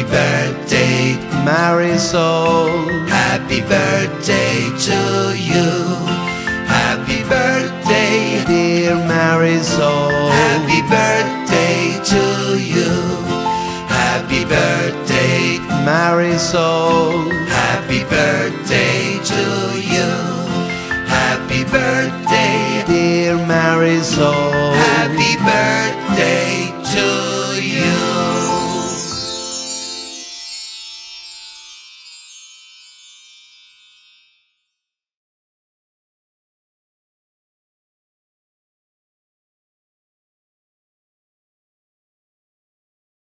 Happy birthday, Marisol. happy birthday to you. Happy birthday, Dear Marisol. happy birthday to you. Happy birthday, Marisol. happy birthday to you. Happy birthday, Dear Marisol. happy birthday.